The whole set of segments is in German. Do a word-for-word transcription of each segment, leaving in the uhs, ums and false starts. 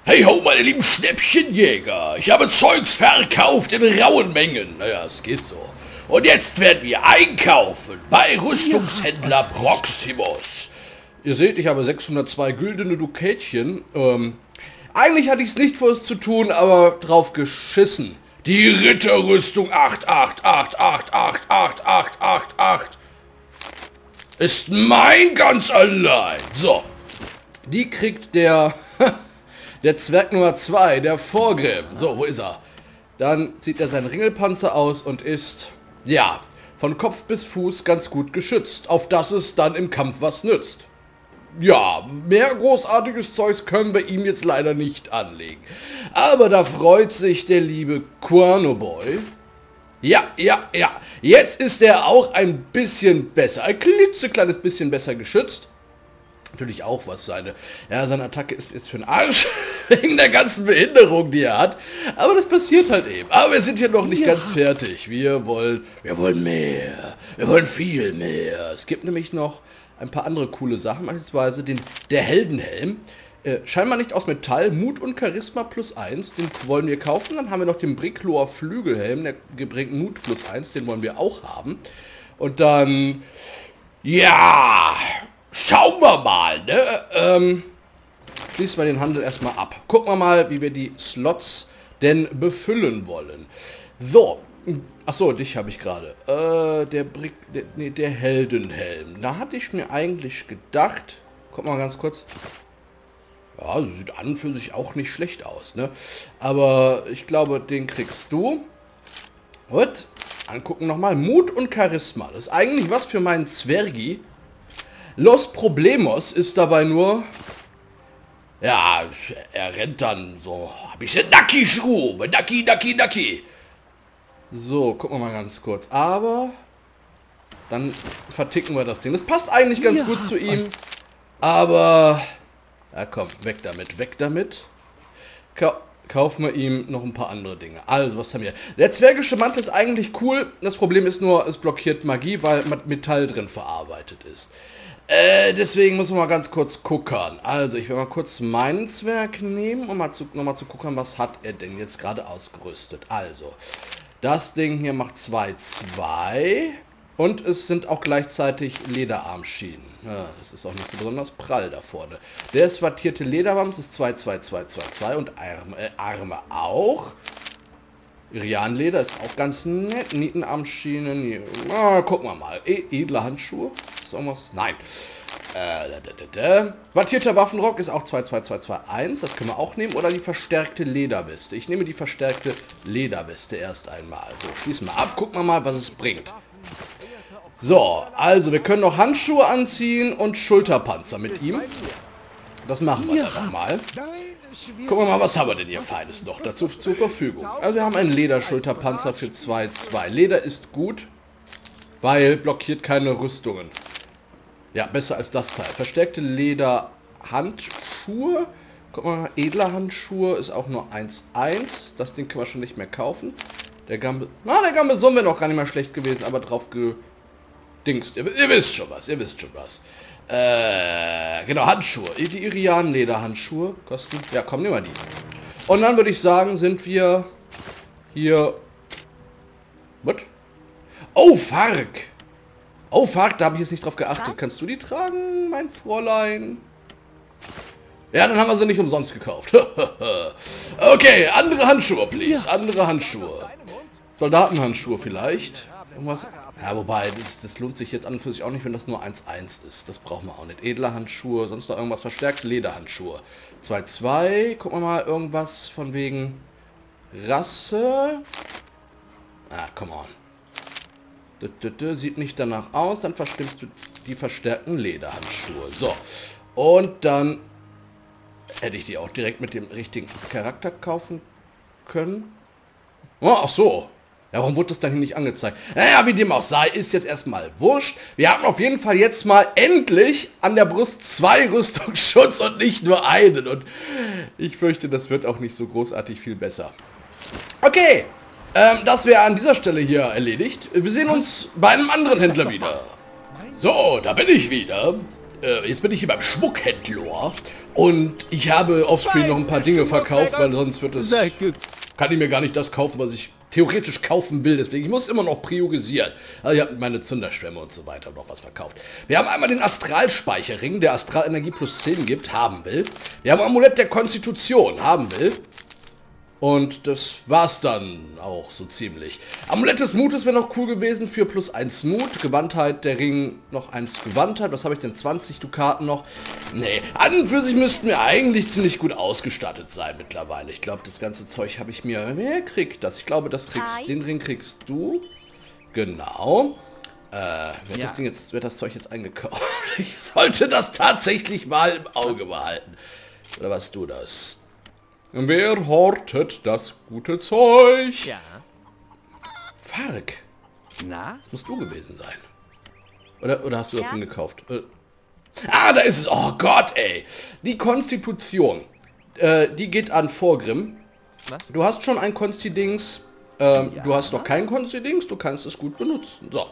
Hey ho, meine lieben Schnäppchenjäger. Ich habe Zeugs verkauft in rauen Mengen. Naja, es geht so. Und jetzt werden wir einkaufen bei Rüstungshändler Proximus. Ihr seht, ich habe sechshundertzwei güldene Dukätchen. Ähm, eigentlich hatte ich es nicht vor, es zu tun, aber drauf geschissen. Die Ritterrüstung acht acht acht acht acht acht acht acht acht ist mein ganz allein. So, die kriegt der... Der Zwerg Nummer zwei, der Vorgrim. So, wo ist er? Dann zieht er seinen Ringelpanzer aus und ist, ja, von Kopf bis Fuß ganz gut geschützt. Auf dass es dann im Kampf was nützt. Ja, mehr großartiges Zeugs können wir ihm jetzt leider nicht anlegen. Aber da freut sich der liebe Quanoboy. Ja, ja, ja. Jetzt ist er auch ein bisschen besser. Ein klitzekleines bisschen besser geschützt. Natürlich auch was seine, ja, seine Attacke ist jetzt für den Arsch, wegen der ganzen Behinderung, die er hat. Aber das passiert halt eben. Aber wir sind hier noch nicht ja. ganz fertig. Wir wollen, wir wollen mehr. Wir wollen viel mehr. Es gibt nämlich noch ein paar andere coole Sachen, beispielsweise den, der Heldenhelm. Äh, scheinbar nicht aus Metall, Mut und Charisma plus eins, den wollen wir kaufen. Dann haben wir noch den Brickloer Flügelhelm, der bringt Mut plus eins, den wollen wir auch haben. Und dann, ja... Schauen wir mal, ne? Ähm, schließen wir den Handel erstmal ab. Gucken wir mal, wie wir die Slots denn befüllen wollen. So. Achso, dich habe ich gerade. Äh, der Brick, der, nee, der Heldenhelm. Da hatte ich mir eigentlich gedacht. Guck mal ganz kurz. Ja, sieht an und für sich auch nicht schlecht aus, ne? Aber ich glaube, den kriegst du. Gut. Angucken nochmal. Mut und Charisma. Das ist eigentlich was für meinen Zwergi. Los Problemos ist dabei nur, ja, er rennt dann so, hab ich den Nacki-Schruh, Nacki, Nacki, Nacki. So, gucken wir mal ganz kurz, aber dann verticken wir das Ding. Das passt eigentlich ganz ja. gut zu ihm, aber, ja komm, weg damit, weg damit. Ka kaufen wir ihm noch ein paar andere Dinge. Also, was haben wir? Der zwergische Mantel ist eigentlich cool, das Problem ist nur, es blockiert Magie, weil Metall drin verarbeitet ist. Äh, deswegen müssen wir mal ganz kurz gucken. Also, ich will mal kurz meinen Zwerg nehmen, um mal zu, noch mal zu gucken, was hat er denn jetzt gerade ausgerüstet. Also, das Ding hier macht zwei zwei und es sind auch gleichzeitig Lederarmschienen. Ja, das ist auch nicht so besonders prall da vorne. Der ist wattierte Lederwams ist zwei zwei zwei zwei zwei und Arme, äh, Arme auch. Irianleder ist auch ganz nett. Nietenarmschienen. Ah, gucken wir mal. E edle Handschuhe. Ist irgendwas? Nein. Äh, da, da, da, da. Wattierter Waffenrock ist auch zwei zwei zwei zwei eins. Das können wir auch nehmen. Oder die verstärkte Lederweste. Ich nehme die verstärkte Lederweste erst einmal. So, schließen wir ab. Gucken wir mal, was es bringt. So, also wir können noch Handschuhe anziehen und Schulterpanzer mit ihm. Das machen wir dann nochmal. Gucken wir mal, was haben wir denn hier Feines noch dazu zur Verfügung. Also wir haben einen Lederschulterpanzer für zwei zwei. Leder ist gut, weil blockiert keine Rüstungen. Ja, besser als das Teil. Verstärkte Lederhandschuhe. Guck mal, edler Handschuhe ist auch nur eins eins. Das Ding können wir schon nicht mehr kaufen. Der Gambe... Na, der Gambeson wäre noch gar nicht mal schlecht gewesen, aber drauf gedingst. Ihr, ihr wisst schon was, ihr wisst schon was. Äh, genau, Handschuhe. Die Irian-Leder-Handschuhe kosten... Ja, komm, nehmen wir die. Und dann würde ich sagen, sind wir hier... Was? Oh, Fark! Oh, Fark, da habe ich jetzt nicht drauf geachtet. Was? Kannst du die tragen, mein Fräulein? Ja, dann haben wir sie nicht umsonst gekauft. Okay, andere Handschuhe, please. Andere Handschuhe. Soldatenhandschuhe vielleicht. Irgendwas... Ja, wobei, das, das lohnt sich jetzt an und für sich auch nicht, wenn das nur eins eins ist. Das brauchen wir auch nicht. Edle Handschuhe, sonst noch irgendwas. Verstärkte Lederhandschuhe. zwei zwei. Gucken wir mal, irgendwas von wegen Rasse. Ah, come on. D -d -d Sieht nicht danach aus. Dann verstimmst du die verstärkten Lederhandschuhe. So. Und dann hätte ich die auch direkt mit dem richtigen Charakter kaufen können. Oh, ach so. Ja, warum wurde das dann hier nicht angezeigt? Naja, wie dem auch sei, ist jetzt erstmal wurscht. Wir haben auf jeden Fall jetzt mal endlich an der Brust zwei Rüstungsschutz und nicht nur einen. Und ich fürchte, das wird auch nicht so großartig viel besser. Okay, ähm, das wäre an dieser Stelle hier erledigt. Wir sehen uns bei einem anderen Händler wieder. So, da bin ich wieder. äh, jetzt bin ich hier beim Schmuckhändler und ich habe offscreen noch ein paar Dinge verkauft, weil sonst wird es, kann ich mir gar nicht das kaufen, was ich theoretisch kaufen will, deswegen, ich muss immer noch priorisieren. Also ich habe meine Zünderschwämme und so weiter noch was verkauft. Wir haben einmal den Astralspeicherring, der Astralenergie plus zehn gibt, haben will. Wir haben Amulett der Konstitution, haben will. Und das war's dann auch so ziemlich. Amulett des Mutes wäre noch cool gewesen für plus eins Mut. Gewandtheit, der Ring noch eins Gewandtheit. Was habe ich denn? zwanzig Dukaten noch? Nee, an und für sich müssten wir eigentlich ziemlich gut ausgestattet sein mittlerweile. Ich glaube, das ganze Zeug habe ich mir... Wer kriegt das? Ich glaube, das kriegst, den Ring kriegst du. Genau. Äh, wird ja. das Ding jetzt, wird das Zeug jetzt eingekauft? Ich sollte das tatsächlich mal im Auge behalten. Oder was du das? Wer hortet das gute Zeug? Ja. Fark. Na? Das musst du gewesen sein. Oder, oder hast du ja. das Ding gekauft? Äh. Ah, da ist es. Oh Gott, ey. Die Konstitution. Äh, die geht an Vorgrim. Was? Du hast schon ein Konsti-Dings. Ähm, ja. Du hast noch kein Konsti-Dings. Du kannst es gut benutzen. So.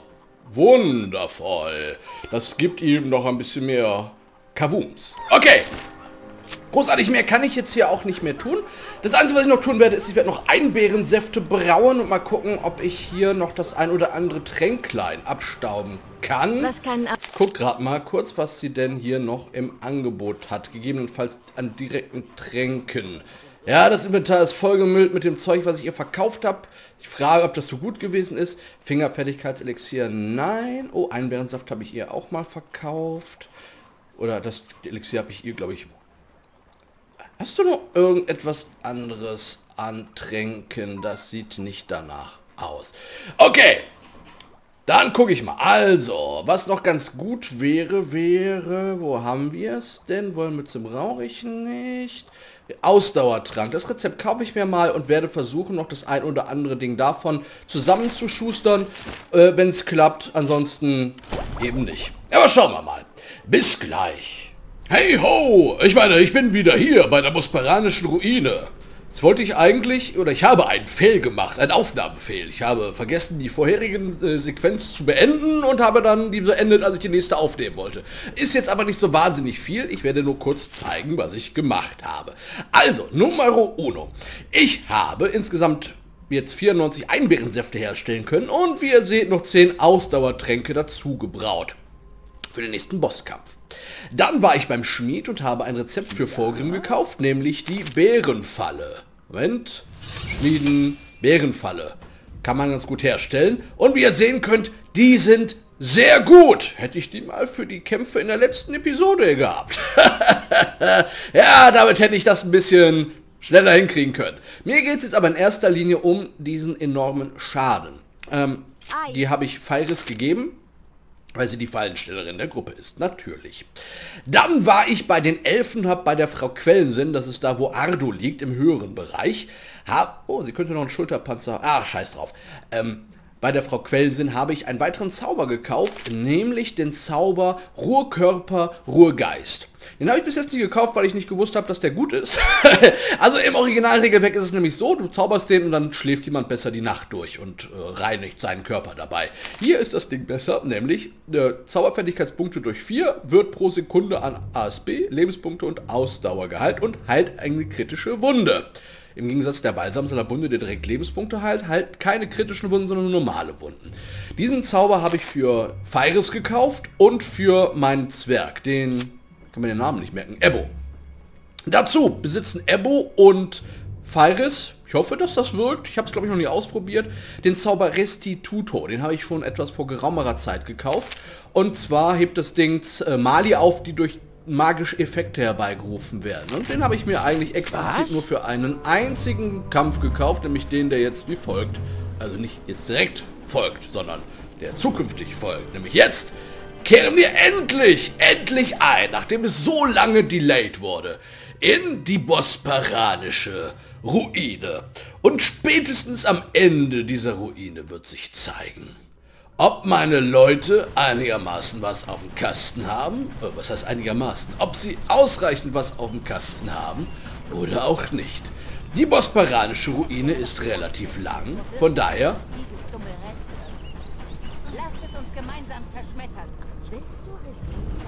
Wundervoll. Das gibt ihm noch ein bisschen mehr Kavums. Okay. Großartig mehr kann ich jetzt hier auch nicht mehr tun. Das Einzige, was ich noch tun werde, ist, ich werde noch Einbeerensäfte brauen und mal gucken, ob ich hier noch das ein oder andere Tränklein abstauben kann. Was kann ab Guck gerade mal kurz, was sie denn hier noch im Angebot hat. Gegebenenfalls an direkten Tränken. Ja, das Inventar ist vollgemüllt mit dem Zeug, was ich ihr verkauft habe. Ich frage, ob das so gut gewesen ist. Fingerfertigkeitselixier, nein. Oh, Einbeerensaft habe ich ihr auch mal verkauft. Oder das Elixier habe ich ihr, glaube ich... Hast du noch irgendetwas anderes an Tränken? Das sieht nicht danach aus. Okay, dann gucke ich mal. Also, was noch ganz gut wäre, wäre... Wo haben wir es denn? Wollmütze brauche ich nicht. Ausdauertrank. Das Rezept kaufe ich mir mal und werde versuchen, noch das ein oder andere Ding davon zusammenzuschustern, äh, wenn es klappt. Ansonsten eben nicht. Aber schauen wir mal. Bis gleich. Hey ho! Ich meine, ich bin wieder hier bei der Bosparanischen Ruine. Jetzt wollte ich eigentlich, oder ich habe einen Fail gemacht, einen Aufnahmefehl. Ich habe vergessen, die vorherigen äh, Sequenz zu beenden und habe dann die beendet, als ich die nächste aufnehmen wollte. Ist jetzt aber nicht so wahnsinnig viel. Ich werde nur kurz zeigen, was ich gemacht habe. Also, Numero uno. Ich habe insgesamt jetzt vierundneunzig Einbeerensäfte herstellen können und wie ihr seht, noch zehn Ausdauertränke dazu gebraut. Für den nächsten Bosskampf. Dann war ich beim Schmied und habe ein Rezept für Vorgrim gekauft, nämlich die Bärenfalle. Moment. Schmieden, Bärenfalle. Kann man ganz gut herstellen. Und wie ihr sehen könnt, die sind sehr gut. Hätte ich die mal für die Kämpfe in der letzten Episode gehabt. Ja, damit hätte ich das ein bisschen schneller hinkriegen können. Mir geht es jetzt aber in erster Linie um diesen enormen Schaden. Ähm, die habe ich Feiris gegeben, weil sie die Fallenstellerin der Gruppe ist, natürlich. Dann war ich bei den Elfen, habe bei der Frau Quellensinn, das ist da, wo Ardo liegt, im höheren Bereich. Hab, oh, sie könnte noch einen Schulterpanzer, ach, scheiß drauf. Ähm, bei der Frau Quellensinn habe ich einen weiteren Zauber gekauft, nämlich den Zauber Ruhekörper, Ruhegeist. Den habe ich bis jetzt nicht gekauft, weil ich nicht gewusst habe, dass der gut ist. Also im Originalregelwerk ist es nämlich so, du zauberst den und dann schläft jemand besser die Nacht durch und äh, reinigt seinen Körper dabei. Hier ist das Ding besser, nämlich äh, Zauberfertigkeitspunkte durch vier wird pro Sekunde an A S B, Lebenspunkte und Ausdauergehalt und heilt eine kritische Wunde. Im Gegensatz der Balsamsalabunde, der direkt Lebenspunkte heilt, halt keine kritischen Wunden, sondern normale Wunden. Diesen Zauber habe ich für Feiris gekauft und für meinen Zwerg, den... kann man den Namen nicht merken, Ebbo. Dazu besitzen Ebbo und Feiris, ich hoffe, dass das wirkt, ich habe es glaube ich noch nie ausprobiert, den Zauber Restituto, den habe ich schon etwas vor geraumerer Zeit gekauft. Und zwar hebt das Ding äh, Mali auf, die durch magische Effekte herbeigerufen werden. Und den habe ich mir eigentlich explizit nur für einen einzigen Kampf gekauft, nämlich den, der jetzt wie folgt, also nicht jetzt direkt folgt, sondern der zukünftig folgt, nämlich jetzt kehren wir endlich, endlich ein, nachdem es so lange delayed wurde, in die Bosparanische Ruine. Und spätestens am Ende dieser Ruine wird sich zeigen, ob meine Leute einigermaßen was auf dem Kasten haben, was heißt einigermaßen, ob sie ausreichend was auf dem Kasten haben oder auch nicht. Die Bosparanische Ruine ist relativ lang, von daher... Lasst es uns gemeinsam zerschmettern. Willst du wissen, was wir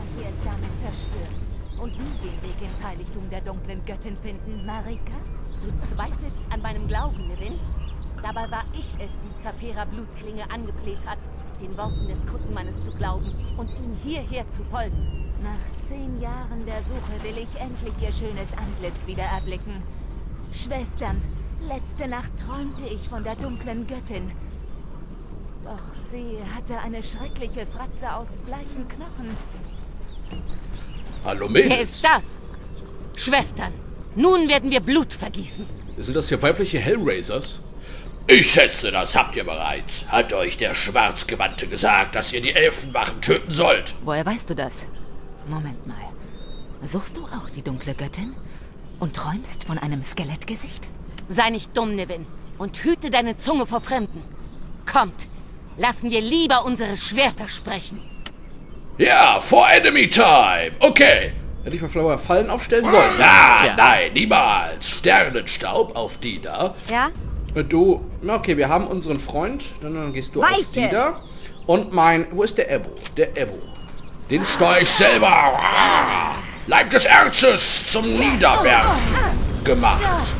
damit zerstören. Und nie den Weg ins Heiligtum der dunklen Göttin finden, Marika? Du zweifelst an meinem Glauben, Nevin? Dabei war ich es, die Zafira Blutklinge angefleht hat, den Worten des Kutten meines zu glauben und ihm hierher zu folgen. Nach zehn Jahren der Suche will ich endlich ihr schönes Antlitz wieder erblicken. Schwestern, letzte Nacht träumte ich von der dunklen Göttin. Doch sie hatte eine schreckliche Fratze aus bleichen Knochen. Hallo, Mädels. Wer ist das? Schwestern, nun werden wir Blut vergießen. Sind das hier weibliche Hellraisers? Ich schätze, das habt ihr bereits. Hat euch der Schwarzgewandte gesagt, dass ihr die Elfenwachen töten sollt? Woher weißt du das? Moment mal. Suchst du auch die dunkle Göttin? Und träumst von einem Skelettgesicht? Sei nicht dumm, Nevin, und hüte deine Zunge vor Fremden. Kommt, lassen wir lieber unsere Schwerter sprechen. Ja, for Enemy Time. Okay. Hätte ich mal Flower Fallen aufstellen sollen? Na, ja. Nein, niemals. Sternenstaub auf die da. Ja? Du, okay, wir haben unseren Freund. Dann, dann gehst du Weiche. auf die da. Und mein, wo ist der Ebo? Der Ebo. Den steuere ich selber. Leib des Erzes zum Niederwerfen gemacht.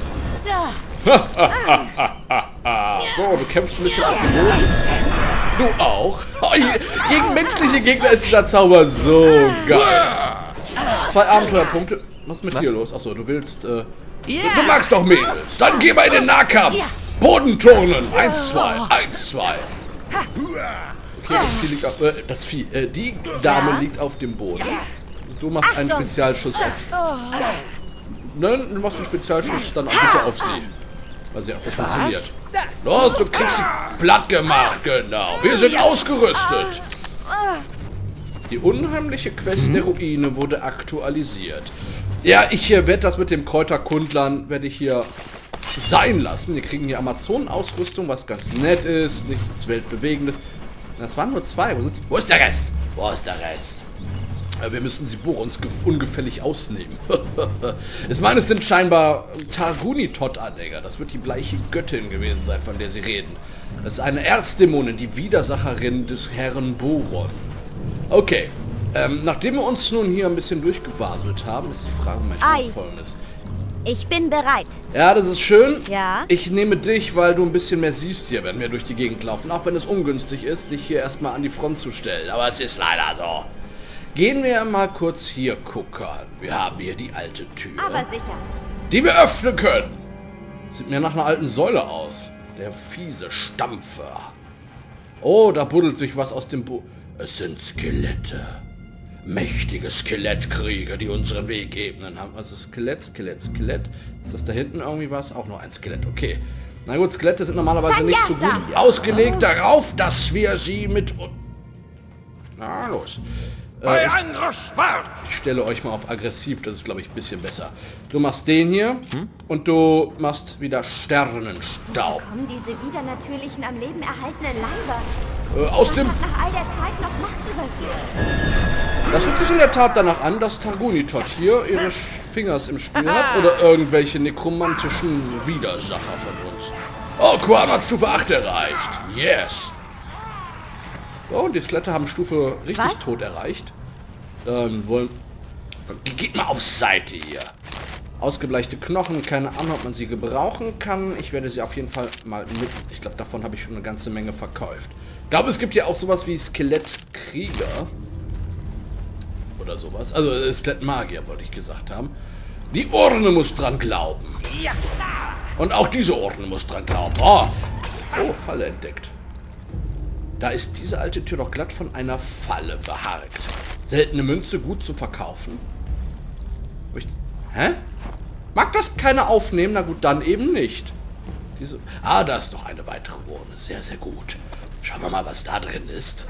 So, du kämpfst ein bisschen auf dem Boden. Du auch. Gegen menschliche Gegner ist dieser Zauber so geil. Zwei Abenteuerpunkte. Was ist mit dir los? Achso, du willst... Äh, du, du magst doch Mädels. Dann geh mal in den Nahkampf. Bodenturnen. Eins, zwei. Eins, zwei. Okay, das Vieh liegt auf... Äh, das Vieh. Äh, die Dame liegt auf dem Boden. Du machst einen Spezialschuss auf... Nein, du machst einen Spezialschuss dann auch bitte auf sie. Mal sehen, ob das funktioniert. Los, du kriegst sie platt gemacht, genau. Wir sind ausgerüstet. Die unheimliche Quest der Ruine wurde aktualisiert. Ja, ich hier werde das mit dem Kräuterkundlern, werde ich hier sein lassen. Wir kriegen hier Amazonenausrüstung, was ganz nett ist, nichts Weltbewegendes. Das waren nur zwei. Wo, sind sie? Wo ist der Rest? Wo ist der Rest? Wir müssen sie uns ungefällig ausnehmen. Ich meine, es sind scheinbar Targunitot-Anhänger. Das wird die bleiche Göttin gewesen sein, von der sie reden. Das ist eine Erzdämonin, die Widersacherin des Herrn Boron. Okay, ähm, nachdem wir uns nun hier ein bisschen durchgewaselt haben, ist die Frage mal folgendes. Ich bin bereit. Ja, das ist schön. Ja. Ich nehme dich, weil du ein bisschen mehr siehst hier, wenn wir durch die Gegend laufen. Auch wenn es ungünstig ist, dich hier erstmal an die Front zu stellen. Aber es ist leider so. Gehen wir mal kurz hier gucken. Wir haben hier die alte Tür. Aber sicher. Die wir öffnen können. Sieht mir nach einer alten Säule aus. Der fiese Stampfer. Oh, da buddelt sich was aus dem Bo... Es sind Skelette. Mächtige Skelettkrieger, die unseren Weg ebnen. Also Skelett, Skelett, Skelett. Ist das da hinten irgendwie was? Auch nur ein Skelett. Okay. Na gut, Skelette sind normalerweise nicht so gut ausgelegt darauf, dass wir sie mit... Na los. Äh, ich, ich stelle euch mal auf aggressiv, das ist glaube ich ein bisschen besser. Du machst den hier hm? und du machst wieder Sternenstaub. Wo kommen diese wieder natürlichen, am Leben erhaltenen Leiber? Äh, aus Was dem... hat nach all der Zeit noch Macht über sie? Das hört sich in der Tat danach an, dass Targunitot hier ihre Fingers im Spiel hat oder irgendwelche nekromantischen Widersacher von uns. Oh, Quan hat Stufe acht erreicht. Yes. So, und die Skelette haben Stufe richtig Was? tot erreicht. Dann wollen... Geht mal auf Seite hier. Ausgebleichte Knochen, keine Ahnung, ob man sie gebrauchen kann. Ich werde sie auf jeden Fall mal mit... Ich glaube, davon habe ich schon eine ganze Menge verkauft. Ich glaube, es gibt ja auch sowas wie Skelettkrieger. Oder sowas. Also Skelettmagier, wollte ich gesagt haben. Die Urne muss dran glauben. Und auch diese Urne muss dran glauben. Oh, oh Falle entdeckt. Da ist diese alte Tür doch glatt von einer Falle beharkt. Seltene Münze gut zu verkaufen. Ich, hä? Mag das keiner aufnehmen? Na gut, dann eben nicht. Diese, ah, da ist noch eine weitere Urne. Sehr, sehr gut. Schauen wir mal, was da drin ist.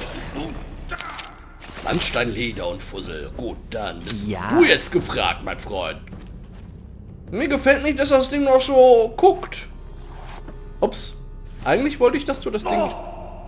Landsteinleder und Fussel. Gut, dann bist ja. du jetzt gefragt, mein Freund. Mir gefällt nicht, dass das Ding noch so guckt. Ups. Eigentlich wollte ich, dass du das Ding... Oh.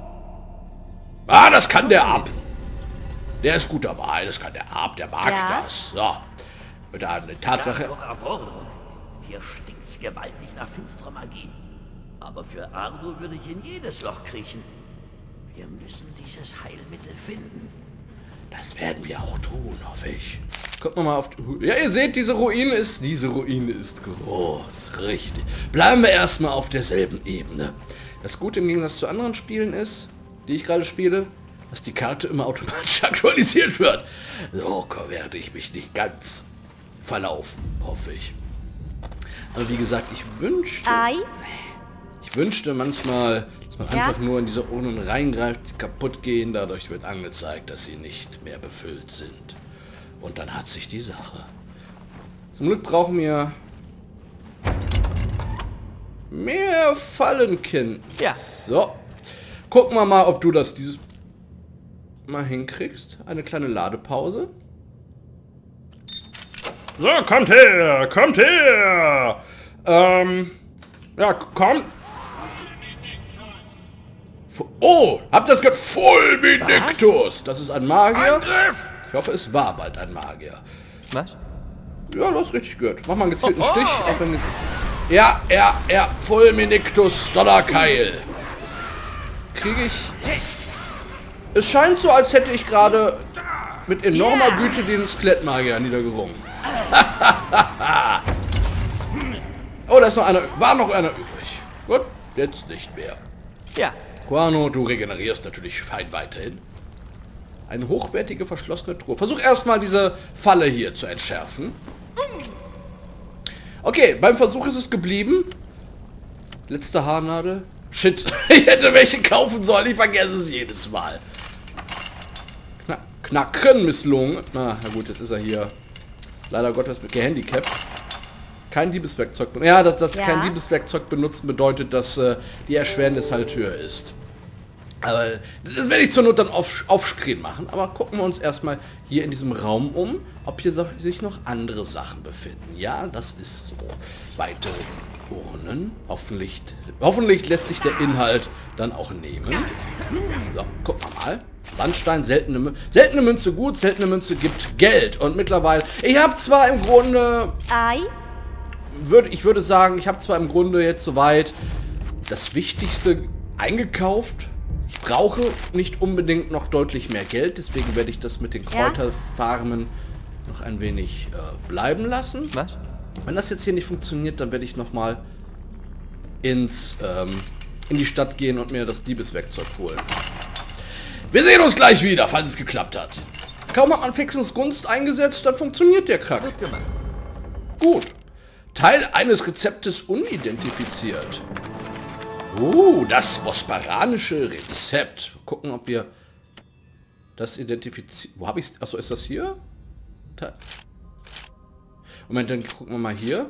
Ah, das kann der ab. Der ist gut dabei, das kann der ab, der mag ja. das. So. Und dann eine Tatsache. Hier stinkt's gewaltig nach finsterer Magie. Aber für Ardo würde ich in jedes Loch kriechen. Wir müssen dieses Heilmittel finden. Das werden wir auch tun, hoffe ich. Kommt noch mal auf... Ja, ihr seht, diese Ruine ist... Diese Ruine ist groß. Richtig. Bleiben wir erstmal auf derselben Ebene. Das Gute im Gegensatz zu anderen Spielen ist, die ich gerade spiele, dass die Karte immer automatisch aktualisiert wird. So werde ich mich nicht ganz verlaufen, hoffe ich. Aber wie gesagt, ich wünschte... Ei? Ich wünschte manchmal, dass man Ja? einfach nur in diese Urnen reingreift, die kaputt gehen. Dadurch wird angezeigt, dass sie nicht mehr befüllt sind. Und dann hat sich die Sache. Zum Glück brauchen wir mehr Fallenkind. Ja. So. Gucken wir mal, ob du das dieses mal hinkriegst. Eine kleine Ladepause. So, kommt her, kommt her. Ähm, ja, komm. Oh, habt ihr das gehört? Fulminictus. Das ist ein Magier. Ich hoffe, es war bald ein Magier. Was? Ja, du hast richtig gehört. Mach mal einen gezielten Stich. Auch wenn ja, ja, ja. Fulminictus Donnerkeil. Kriege ich... Es scheint so, als hätte ich gerade mit enormer Güte den Skelettmagier niedergerungen. Oh, da ist noch einer... War noch einer übrig. Gut, jetzt nicht mehr. Ja. Guano, du regenerierst natürlich fein weiterhin. Eine hochwertige verschlossene Truhe. Versuch erstmal diese Falle hier zu entschärfen. Okay, beim Versuch ist es geblieben. Letzte Haarnadel. Shit, ich hätte welche kaufen sollen. Ich vergesse es jedes Mal. Kna Knacken misslungen. Na, na gut, jetzt ist er hier. Leider Gottes gehandicapt. Kein Diebeswerkzeug. Ja, dass das Ja. kein Diebeswerkzeug benutzen bedeutet, dass äh, die Erschwernis halt höher ist. Aber das werde ich zur Not dann auf, offscreen machen. Aber gucken wir uns erstmal hier in diesem Raum um, ob hier so, sich noch andere Sachen befinden. Ja, das ist so. Weitere Urnen. Hoffentlich, hoffentlich lässt sich der Inhalt dann auch nehmen. So, gucken wir mal. Sandstein, seltene, Mü seltene Münze gut, seltene Münze gibt Geld. Und mittlerweile, ich habe zwar im Grunde... Ei? Würde, ich würde sagen, ich habe zwar im Grunde jetzt soweit das Wichtigste eingekauft. Ich brauche nicht unbedingt noch deutlich mehr Geld, deswegen werde ich das mit den Ja? Kräuterfarmen noch ein wenig äh, bleiben lassen. Was? Wenn das jetzt hier nicht funktioniert, dann werde ich noch mal ins ähm, in die Stadt gehen und mir das Diebeswerkzeug holen. Wir sehen uns gleich wieder, falls es geklappt hat. Kaum hat man Fixens Gunst eingesetzt, dann funktioniert der Krack. Gut gemacht. Gut. Teil eines Rezeptes unidentifiziert. Uh, das bosparanische Rezept. Gucken, ob wir das identifizieren. Wo habe ich es? Achso, ist das hier? Teil. Moment, dann gucken wir mal hier.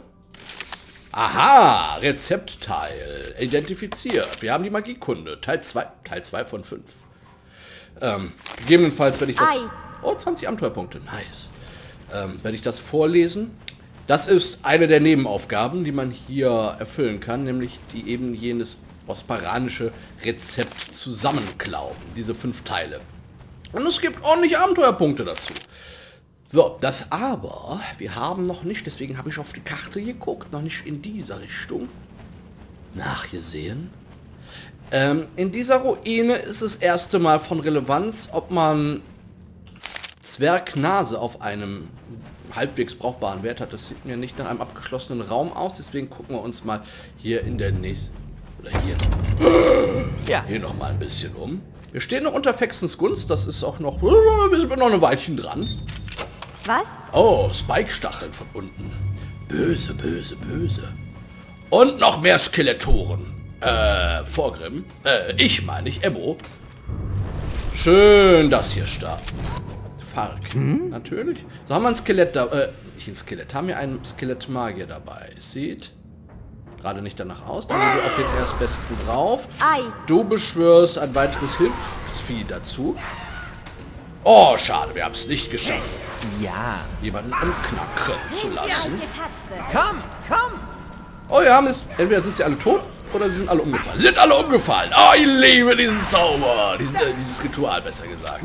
Aha, Rezeptteil. Identifiziert. Wir haben die Magiekunde. Teil zwei. Teil zwei von fünf. Ähm, gegebenenfalls werde ich das... Ei. Oh, zwanzig Abenteuerpunkte. Nice. Ähm, werde ich das vorlesen. Das ist eine der Nebenaufgaben, die man hier erfüllen kann, nämlich die eben jenes bosparanische Rezept zusammenklauben. Diese fünf Teile. Und es gibt ordentlich Abenteuerpunkte dazu. So, das aber, wir haben noch nicht, deswegen habe ich auf die Karte geguckt, noch nicht in dieser Richtung nachgesehen. Ähm, in dieser Ruine ist das erste Mal von Relevanz, ob man Zwergnase auf einem halbwegs brauchbaren Wert hat. Das sieht mir nicht nach einem abgeschlossenen Raum aus, deswegen gucken wir uns mal hier in der nächsten, oder hier noch, Ja. hier noch mal ein bisschen um. Wir stehen noch unter Fexens Gunst, das ist auch noch, wir sind noch ein Weilchen dran. Was? Oh, Spike-Stacheln von unten. Böse, böse, böse. Und noch mehr Skeletoren. Äh, Vorgrim. Äh, ich meine ich, Emo. Schön, das hier stark. Fark. Hm? Natürlich. So, haben wir ein Skelett da. Äh, nicht ein Skelett. Haben wir einen Skelettmagier dabei. Sieht gerade nicht danach aus. Dann gehen wir auf den erstbesten drauf. Ei. Du beschwörst ein weiteres Hilfsvieh dazu. Oh, schade, wir haben es nicht geschafft, Ja. jemanden umknacken zu lassen. Komm, komm. Oh ja, Mist. Entweder sind sie alle tot oder sie sind alle umgefallen. Sie sind alle umgefallen. Oh, ich liebe diesen Zauber. Diesen, äh, dieses Ritual, besser gesagt.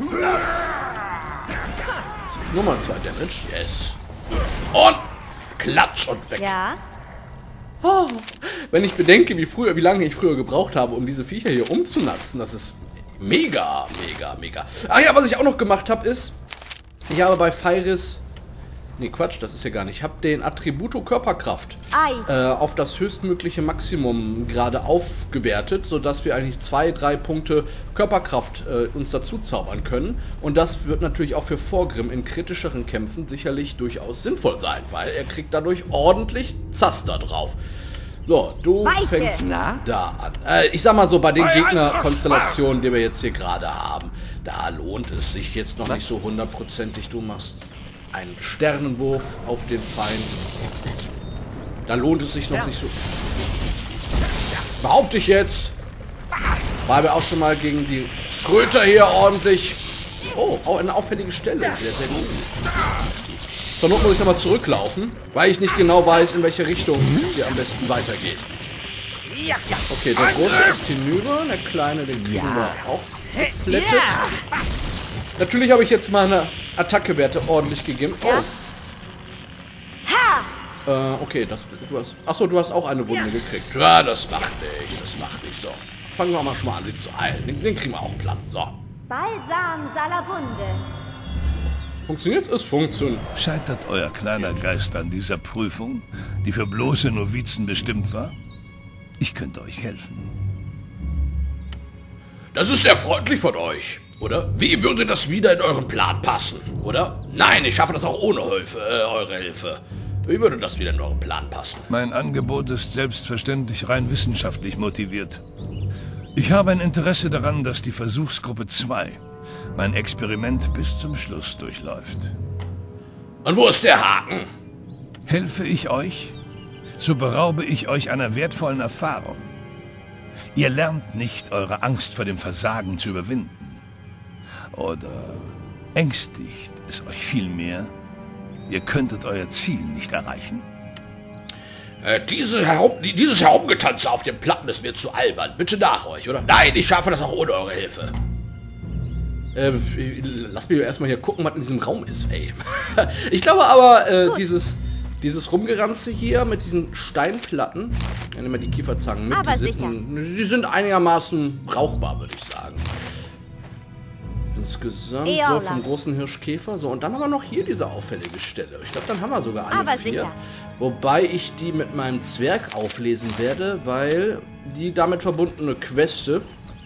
Nummer zwei Damage. Yes. Und klatsch und weg. Ja? Oh, wenn ich bedenke, wie früher, wie lange ich früher gebraucht habe, um diese Viecher hier umzunatzen, das ist mega, mega, mega. Ach ja, was ich auch noch gemacht habe, ist, Ich habe bei Feiris... Nee, Quatsch, das ist ja gar nicht. Ich habe den Attributo Körperkraft äh, auf das höchstmögliche Maximum gerade aufgewertet, sodass wir eigentlich zwei, drei Punkte Körperkraft äh, uns dazu zaubern können. Und das wird natürlich auch für Vorgrim in kritischeren Kämpfen sicherlich durchaus sinnvoll sein, weil er kriegt dadurch ordentlich Zaster drauf. So, du Weiche. fängst Na? da an. Äh, ich sag mal so, bei den Gegnerkonstellationen, die wir jetzt hier gerade haben, da lohnt es sich jetzt noch nicht so hundertprozentig. Du machst einen Sternenwurf auf den Feind. Da lohnt es sich noch ja. nicht so. Behaupte ich jetzt. Weil wir auch schon mal gegen die Schröter hier ordentlich... Oh, auch eine auffällige Stelle. Sehr, sehr gut. Zur Not muss ich nochmal zurücklaufen, weil ich nicht genau weiß, in welche Richtung es hier am besten weitergeht. Okay, der Große ist hinüber, der Kleine, den kriegen wir auch geplättet. Natürlich habe ich jetzt meine Attackewerte ordentlich gegeben. Oh. Äh, okay, das, du hast... Achso, du hast auch eine Wunde gekriegt. Ja, das macht nicht, das macht nicht so. Fangen wir mal schon mal an, sie zu heilen. Den, den kriegen wir auch platt. So. Balsam Salabunde. Funktioniert es? Funktioniert. Scheitert euer kleiner Geist an dieser Prüfung, die für bloße Novizen bestimmt war? Ich könnte euch helfen. Das ist sehr freundlich von euch, oder? Wie würde das wieder in euren Plan passen, oder? Nein, ich schaffe das auch ohne Hilfe, äh, eure Hilfe. Wie würde das wieder in euren Plan passen? Mein Angebot ist selbstverständlich rein wissenschaftlich motiviert. Ich habe ein Interesse daran, dass die Versuchsgruppe zwei mein Experiment bis zum Schluss durchläuft. Und wo ist der Haken? Helfe ich euch, so beraube ich euch einer wertvollen Erfahrung. Ihr lernt nicht, eure Angst vor dem Versagen zu überwinden. Oder ängstigt es euch vielmehr, ihr könntet euer Ziel nicht erreichen? Äh, diese Herum, dieses Herumgetanze auf den Platten ist mir zu albern. Bitte nach euch, oder? Nein, ich schaffe das auch ohne eure Hilfe. Äh, lass mich erstmal hier gucken, was in diesem Raum ist, ey. Ich glaube aber, äh, dieses, dieses Rumgeranze hier mit diesen Steinplatten, ich nehme mal die Kieferzangen mit, aber die, sind, die sind einigermaßen brauchbar, würde ich sagen. Insgesamt, so vom großen Hirschkäfer, so, und dann haben wir noch hier diese auffällige Stelle. Ich glaube, dann haben wir sogar alle aber vier. Sicher. Wobei ich die mit meinem Zwerg auflesen werde, weil die damit verbundene Queste...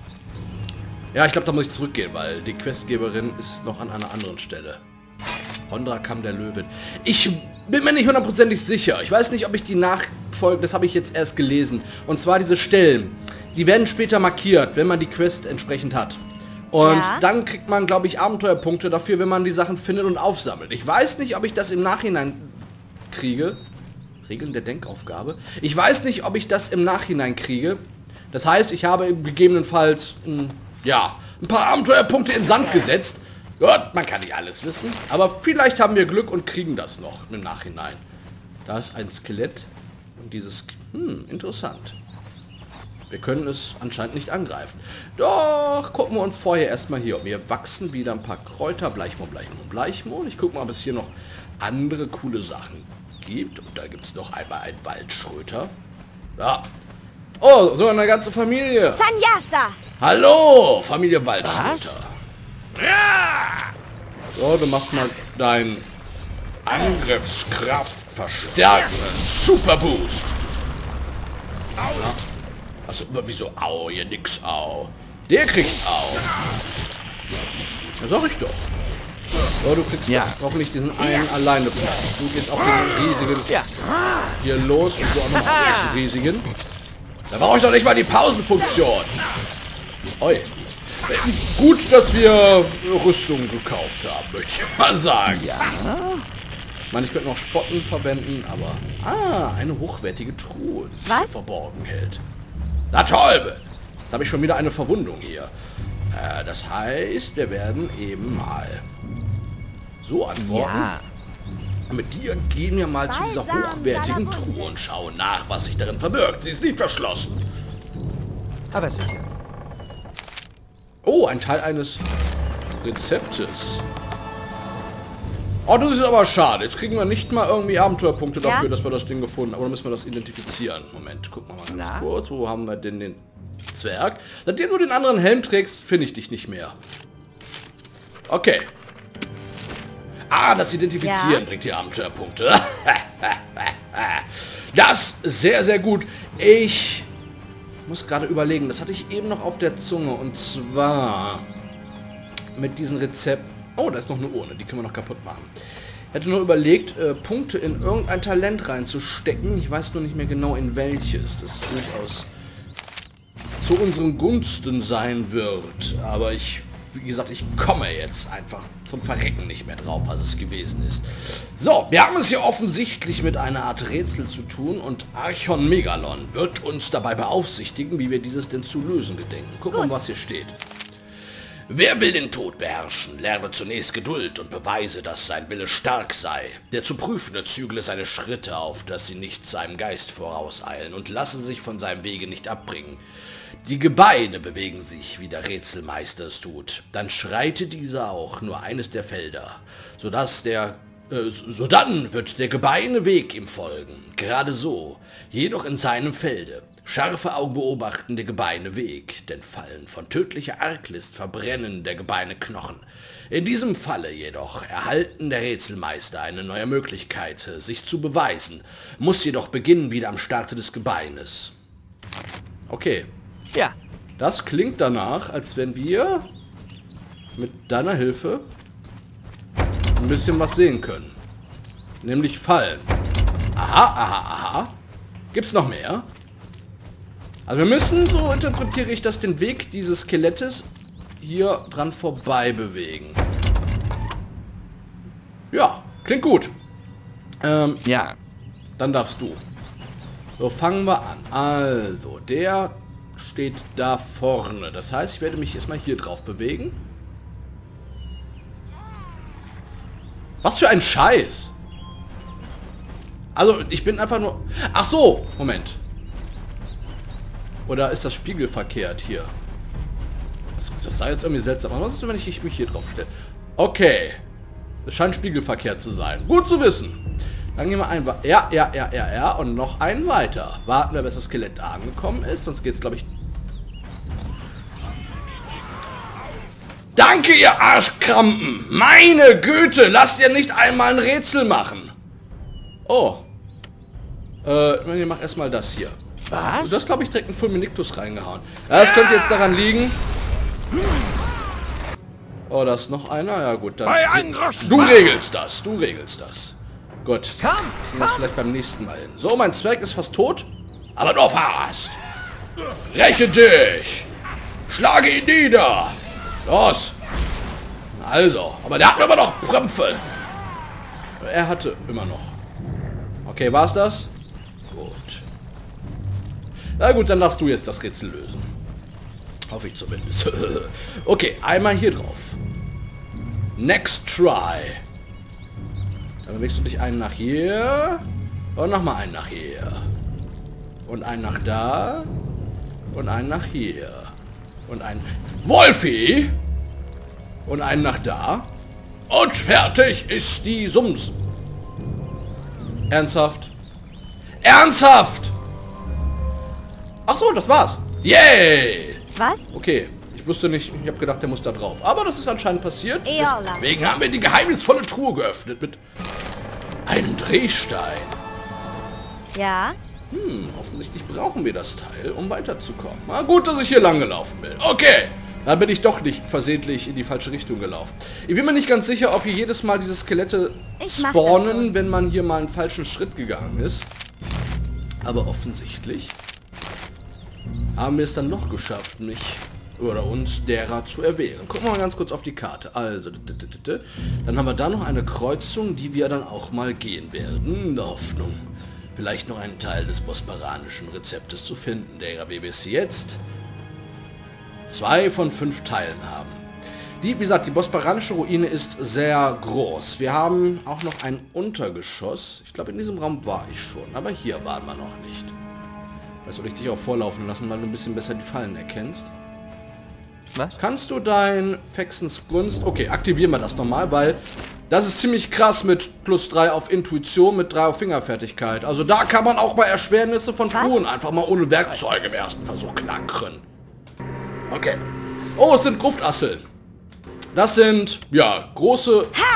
Ja, ich glaube, da muss ich zurückgehen, weil die Questgeberin ist noch an einer anderen Stelle. Hondrakam der Löwin. Ich bin mir nicht hundertprozentig sicher. Ich weiß nicht, ob ich die nachfolge, das habe ich jetzt erst gelesen. Und zwar diese Stellen. Die werden später markiert, wenn man die Quest entsprechend hat. Und ja. dann kriegt man, glaube ich, Abenteuerpunkte dafür, wenn man die Sachen findet und aufsammelt. Ich weiß nicht, ob ich das im Nachhinein kriege. Regeln der Denkaufgabe. Ich weiß nicht, ob ich das im Nachhinein kriege. Das heißt, ich habe gegebenenfalls... Mh, ja, ein paar Abenteuerpunkte in Sand gesetzt. Gott, man kann nicht alles wissen. Aber vielleicht haben wir Glück und kriegen das noch im Nachhinein. Da ist ein Skelett. Und dieses... Hm, interessant. Wir können es anscheinend nicht angreifen. Doch, gucken wir uns vorher erstmal hier um. Hier wachsen wieder ein paar Kräuter. Bleichmohn, Bleichmohn, Bleichmohn. Ich gucke mal, ob es hier noch andere coole Sachen gibt. Und da gibt es noch einmal einen Waldschröter. Ja. Oh, so eine ganze Familie. Sanyasa. Hallo, Familie Waldschröter. So, du machst mal deinen Angriffskraft verstärken. Super Boost. Ja. Achso, wieso au? Hier nix au. Der kriegt au. Das sag ich doch. So, du kriegst ja hoffentlich diesen einen ja. alleine. Du gehst auf den riesigen ja. hier los und du auch noch auf den riesigen. Da brauche ich doch nicht mal die Pausenfunktion. Oi. Gut, dass wir Rüstung gekauft haben, möchte ich mal sagen. Ja. Ich meine, ich könnte noch Spotten verwenden, aber... Ah, eine hochwertige Truhe, die sich hier verborgen hält. Na toll! Jetzt habe ich schon wieder eine Verwundung hier. Äh, das heißt, wir werden eben mal so antworten. Ja. Mit dir gehen wir mal zu dieser hochwertigen Truhe und schauen nach, was sich darin verbirgt. Sie ist nicht verschlossen. Aber sicher. Oh, ein Teil eines Rezeptes. Oh, das ist aber schade. Jetzt kriegen wir nicht mal irgendwie Abenteuerpunkte dafür, ja? dass wir das Ding gefunden haben. Aber dann müssen wir das identifizieren. Moment, gucken wir mal ganz Na? kurz. Wo haben wir denn den Zwerg? Seitdem du den anderen Helm trägst, finde ich dich nicht mehr. Okay. Ah, das Identifizieren Ja. bringt dir Abenteuerpunkte. Das ist sehr, sehr gut. Ich muss gerade überlegen, das hatte ich eben noch auf der Zunge. Und zwar mit diesen Rezepten. Oh, da ist noch eine Urne, die können wir noch kaputt machen. Ich hätte nur überlegt, äh, Punkte in irgendein Talent reinzustecken. Ich weiß nur nicht mehr genau in welches. Das durchaus zu unseren Gunsten sein wird. Aber ich, wie gesagt, ich komme jetzt einfach zum Verrecken nicht mehr drauf, was es gewesen ist. So, wir haben es hier offensichtlich mit einer Art Rätsel zu tun und Archon Megalon wird uns dabei beaufsichtigen, wie wir dieses denn zu lösen gedenken. Gucken wir mal, was hier steht. Wer will den Tod beherrschen, lerne zunächst Geduld und beweise, dass sein Wille stark sei. Der zu Prüfende zügle seine Schritte auf, dass sie nicht seinem Geist vorauseilen und lasse sich von seinem Wege nicht abbringen. Die Gebeine bewegen sich, wie der Rätselmeister es tut. Dann schreite dieser auch nur eines der Felder, sodass der, äh, sodann wird der Gebeine Weg ihm folgen. Gerade so, jedoch in seinem Felde. Scharfe Augen beobachten der Gebeine Weg, denn Fallen von tödlicher Arglist verbrennen der Gebeine Knochen. In diesem Falle jedoch erhalten der Rätselmeister eine neue Möglichkeit, sich zu beweisen, muss jedoch beginnen wieder am Starte des Gebeines. Okay. Ja. Das klingt danach, als wenn wir mit deiner Hilfe ein bisschen was sehen können. Nämlich Fallen. Aha, aha, aha. Gibt's noch mehr? Also wir müssen, so interpretiere ich das, den Weg dieses Skelettes hier dran vorbei bewegen. Ja, klingt gut. Ähm, Ja. Dann darfst du. So, fangen wir an. Also, der steht da vorne. Das heißt, ich werde mich erstmal hier drauf bewegen. Was für ein Scheiß. Also, ich bin einfach nur... Ach so, Moment. Oder ist das spiegelverkehrt hier? Das, das sah jetzt irgendwie seltsam aus. Was ist, wenn ich mich hier drauf stelle? Okay. Es scheint spiegelverkehrt zu sein. Gut zu wissen. Dann gehen wir ein... Ja, ja, ja, ja, ja. Und noch einen weiter. Warten wir, bis das Skelett da angekommen ist. Sonst geht es, glaube ich... Danke, ihr Arschkrampen! Meine Güte! Lasst ihr nicht einmal ein Rätsel machen! Oh. Äh, ich mach erstmal das hier. Was? Du hast, glaube ich, direkt einen Fulminictus reingehauen. Ja, das könnte jetzt daran liegen. Oh, da ist noch einer. Ja, gut, dann... Du regelst das. Du regelst das. Gut. Komm, Kriegen wir das vielleicht beim nächsten Mal hin. So, mein Zwerg ist fast tot. Aber nur fast. Räche dich. Schlage ihn nieder. Los. Also. Aber der hat immer noch Prümpfe. Er hatte immer noch. Okay, war's das? Gut. Na gut, dann darfst du jetzt das Rätsel lösen. Hoffe ich zumindest. Okay, einmal hier drauf. Next try. Dann bewegst du dich einen nach hier. Und nochmal einen nach hier. Und einen nach da. Und einen nach hier. Und einen... Wolfi! Und einen nach da. Und fertig ist die Sums. Ernsthaft? Ernsthaft! Ach so, das war's. Yay! Was? Okay, ich wusste nicht, ich habe gedacht, der muss da drauf. Aber das ist anscheinend passiert. Eola. Deswegen haben wir die geheimnisvolle Truhe geöffnet mit einem Drehstein. Ja? Hm, offensichtlich brauchen wir das Teil, um weiterzukommen. Na gut, dass ich hier lang gelaufen bin. Okay, dann bin ich doch nicht versehentlich in die falsche Richtung gelaufen. Ich bin mir nicht ganz sicher, ob hier jedes Mal diese Skelette Ich mach das spawnen, schon. wenn man hier mal einen falschen Schritt gegangen ist. Aber offensichtlich haben wir es dann noch geschafft, mich oder uns derer zu erwehren. Gucken wir mal ganz kurz auf die Karte. Also, dann haben wir da noch eine Kreuzung, die wir dann auch mal gehen werden. In der Hoffnung, vielleicht noch einen Teil des bosporanischen Rezeptes zu finden, derer wir bis jetzt zwei von fünf Teilen haben. Die, wie gesagt, die bosporanische Ruine ist sehr groß. Wir haben auch noch ein Untergeschoss. Ich glaube, in diesem Raum war ich schon, aber hier waren wir noch nicht. Das soll ich dich auch vorlaufen lassen, weil du ein bisschen besser die Fallen erkennst. Was? Kannst du dein Fexens Gunst... Okay, aktivieren wir das nochmal, weil das ist ziemlich krass mit plus drei auf Intuition, mit drei auf Fingerfertigkeit. Also da kann man auch bei Erschwernisse von Truhen einfach mal ohne Werkzeuge im ersten Versuch knacken. Okay. Oh, es sind Gruftasseln. Das sind, ja, große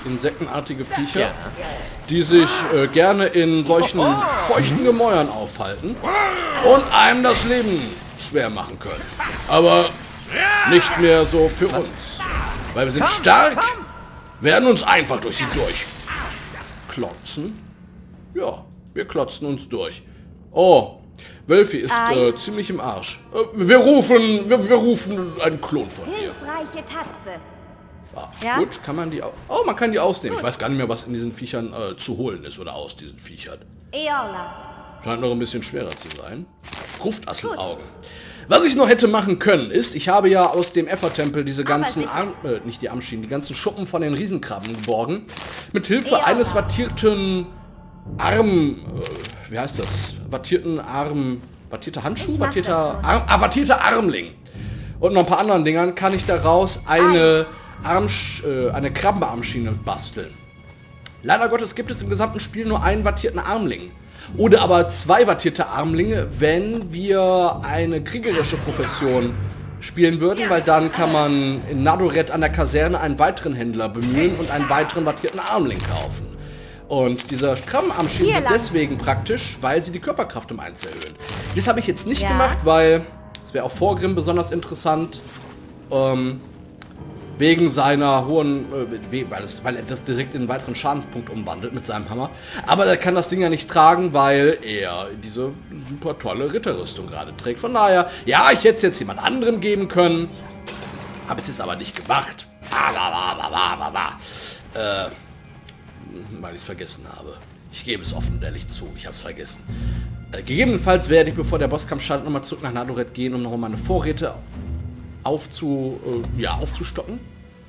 insektenartige Viecher, die sich äh, gerne in solchen feuchten Gemäuern aufhalten und einem das Leben schwer machen können. Aber nicht mehr so für uns. Weil wir sind stark, werden uns einfach durch sie durchklotzen. Ja, wir klotzen uns durch. Oh, Wölfi ist äh, ziemlich im Arsch. Äh, wir rufen, wir, wir rufen einen Klon von ihr. Hilfreiche Tatze. Ah, Ja? Gut, kann man die... Oh, man kann die ausnehmen. Ich weiß gar nicht mehr, was in diesen Viechern äh, zu holen ist oder aus diesen Viechern. Eola. Scheint noch ein bisschen schwerer zu sein. Gruftasselaugen. Was ich noch hätte machen können, ist, ich habe ja aus dem Effa-Tempel diese ganzen sicher. Arm, äh, nicht die Armschienen, die ganzen Schuppen von den Riesenkrabben geborgen. Mit Hilfe Ja. eines wattierten Arm, äh, wie heißt das? Wattierten Arm, wattierter Handschuh? Ich mach Wattierter das schon. Arm, ah, wattierter Armling. Und noch ein paar anderen Dingern kann ich daraus eine Arm, äh, eine Krabbenarmschiene basteln. Leider Gottes gibt es im gesamten Spiel nur einen wattierten Armling. Oder aber zwei wattierte Armlinge, wenn wir eine kriegerische Profession spielen würden, weil dann kann man in Nadoret an der Kaserne einen weiteren Händler bemühen und einen weiteren wattierten Armling kaufen. Und dieser Krabbenarmschienen Hier sind lang. deswegen praktisch, weil sie die Körperkraft um eins erhöhen. Das habe ich jetzt nicht Ja. gemacht, weil es wäre auch vor Grimm besonders interessant. Ähm, Wegen seiner hohen, äh, weil, es, weil er das direkt in einen weiteren Schadenspunkt umwandelt mit seinem Hammer. Aber er kann das Ding ja nicht tragen, weil er diese super tolle Ritterrüstung gerade trägt. Von daher, ja, ich hätte es jetzt jemand anderem geben können. Habe es jetzt aber nicht gemacht. Aber, aber, aber, aber, äh, weil ich es vergessen habe. Ich gebe es offen und ehrlich zu, ich habe es vergessen. Äh, gegebenenfalls werde ich, bevor der Bosskampf startet, nochmal zurück nach Nadoret gehen, um noch meine Vorräte aufzu, äh, ja, aufzustocken.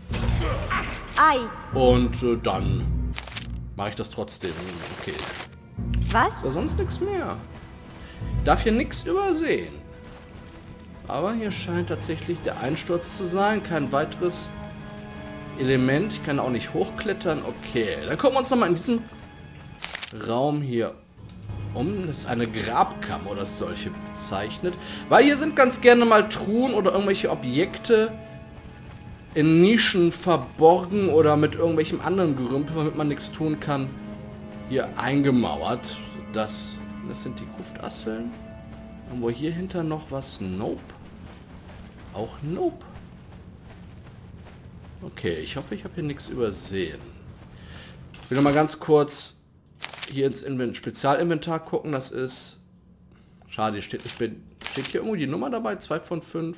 Ei. Und äh, dann mache ich das trotzdem. Okay. Was? Ist da sonst nichts mehr. Darf hier nichts übersehen. Aber hier scheint tatsächlich der Einsturz zu sein. Kein weiteres Element. Ich kann auch nicht hochklettern. Okay, dann gucken wir uns nochmal in diesem Raum hier um. Das ist eine Grabkammer oder solche bezeichnet. Weil hier sind ganz gerne mal Truhen oder irgendwelche Objekte in Nischen verborgen oder mit irgendwelchem anderen Gerümpel, womit man nichts tun kann, hier eingemauert. Das, das sind die Gruftasseln. Irgendwo hier hinter noch was? Nope. Auch nope. Okay, ich hoffe, ich habe hier nichts übersehen. Ich will noch mal ganz kurz hier ins Invent Spezialinventar gucken. Das ist... Schade, steht, steht hier irgendwo die Nummer dabei? zwei von fünf.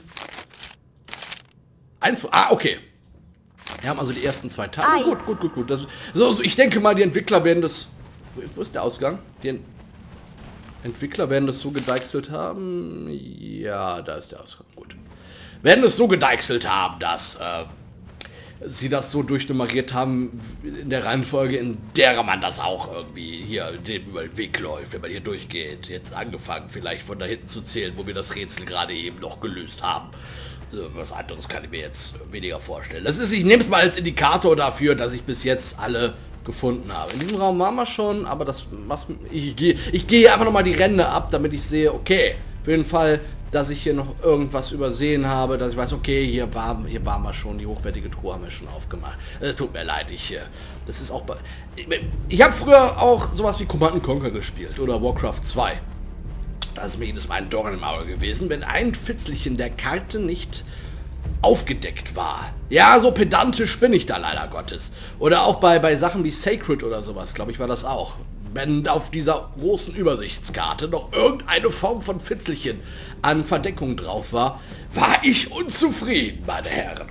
Eins von... Ah, okay. Wir haben also die ersten zwei Tage. Ei. Gut, gut, gut, gut. Das, so, so, ich denke mal, die Entwickler werden das... Wo ist der Ausgang? Die Entwickler werden das so gedeichselt haben. Ja, da ist der Ausgang. Gut. Werden es so gedeichselt haben, dass... Äh, sie das so durchnummeriert haben in der Reihenfolge, in der man das auch irgendwie hier dem über den Weg läuft, wenn man hier durchgeht. Jetzt angefangen vielleicht von da hinten zu zählen, wo wir das Rätsel gerade eben noch gelöst haben. Was anderes kann ich mir jetzt weniger vorstellen. Das ist, ich nehme es mal als Indikator dafür, dass ich bis jetzt alle gefunden habe. In diesem Raum waren wir schon, aber das was ich gehe ich gehe einfach noch mal die Ränder ab, damit ich sehe, okay, für den Fall, dass ich hier noch irgendwas übersehen habe, dass ich weiß, okay, hier war, hier waren wir schon, die hochwertige Truhe haben wir schon aufgemacht. Es tut mir leid, ich, das ist auch, ich, ich habe früher auch sowas wie Command and Conquer gespielt oder Warcraft zwei. Das ist mir jedes Mal ein Dorn im Auge gewesen, wenn ein Fitzelchen der Karte nicht aufgedeckt war. Ja, so pedantisch bin ich da leider Gottes. Oder auch bei, bei Sachen wie Sacred oder sowas, glaube ich, war das auch. Wenn auf dieser großen Übersichtskarte noch irgendeine Form von Fitzelchen an Verdeckung drauf war, war ich unzufrieden, meine Herren.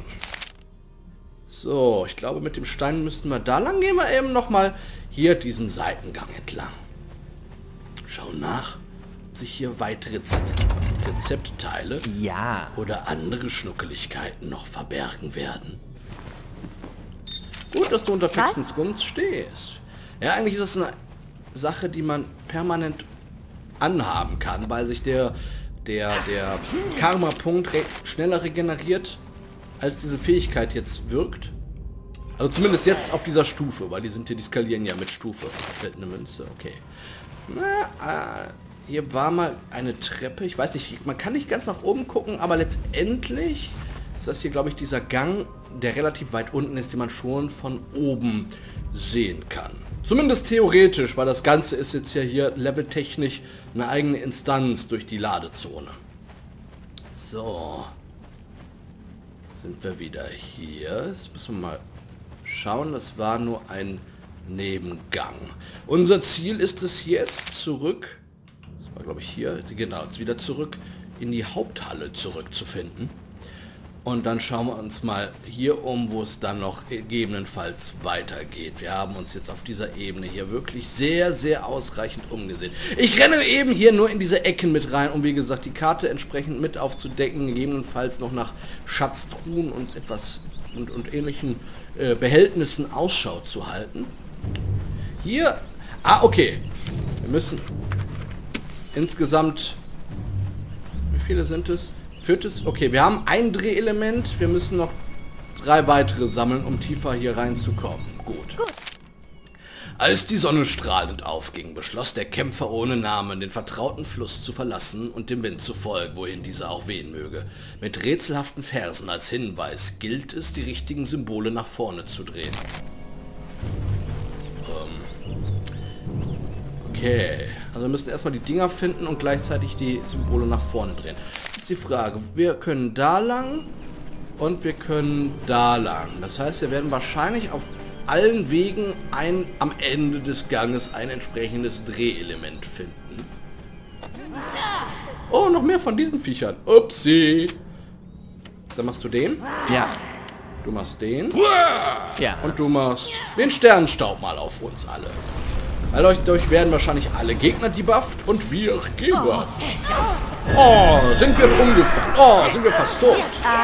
So, ich glaube, mit dem Stein müssten wir da lang gehen. Wir eben nochmal hier diesen Seitengang entlang. Schauen nach, ob sich hier weitere Rezeptteile Ja. oder andere Schnuckeligkeiten noch verbergen werden. Gut, dass du unter Fixens Gunst stehst. Ja, eigentlich ist das eine Sache, die man permanent anhaben kann, weil sich der der der Karma-Punkt re schneller regeneriert, als diese Fähigkeit jetzt wirkt. Also zumindest jetzt auf dieser Stufe, weil die sind hier, die skalieren ja mit Stufe. Eine Münze, okay. Na, äh, hier war mal eine Treppe. Ich weiß nicht, man kann nicht ganz nach oben gucken, aber letztendlich ist das hier, glaube ich, dieser Gang der relativ weit unten ist, den man schon von oben sehen kann. Zumindest theoretisch, weil das Ganze ist jetzt ja hier leveltechnisch eine eigene Instanz durch die Ladezone. So. Sind wir wieder hier. Jetzt müssen wir mal schauen. Das war nur ein Nebengang. Unser Ziel ist es jetzt zurück. Das war glaube ich hier. Genau, jetzt wieder zurück in die Haupthalle zurückzufinden. Und dann schauen wir uns mal hier um, wo es dann noch gegebenenfalls weitergeht. Wir haben uns jetzt auf dieser Ebene hier wirklich sehr, sehr ausreichend umgesehen. Ich renne eben hier nur in diese Ecken mit rein, um wie gesagt die Karte entsprechend mit aufzudecken, gegebenenfalls noch nach Schatztruhen und etwas und, und ähnlichen äh, Behältnissen Ausschau zu halten. Hier, ah okay, wir müssen insgesamt, wie viele sind es? Viertes, okay, wir haben ein Drehelement, wir müssen noch drei weitere sammeln, um tiefer hier reinzukommen. Gut. Gut. Als die Sonne strahlend aufging, beschloss der Kämpfer ohne Namen, den vertrauten Fluss zu verlassen und dem Wind zu folgen, wohin dieser auch wehen möge. Mit rätselhaften Versen als Hinweis gilt es, die richtigen Symbole nach vorne zu drehen. Ähm. Okay. Also wir müssen erstmal die Dinger finden und gleichzeitig die Symbole nach vorne drehen. Das ist die Frage. Wir können da lang und wir können da lang. Das heißt, wir werden wahrscheinlich auf allen Wegen ein, am Ende des Ganges ein entsprechendes Drehelement finden. Oh, noch mehr von diesen Viechern. Upsi. Dann machst du den. Ja. Du machst den. Ja. Und du machst den Sternenstaub mal auf uns alle. Weil euch, euch werden wahrscheinlich alle Gegner debufft und wir gebufft. Oh, sind wir umgefallen. Oh, sind wir fast tot.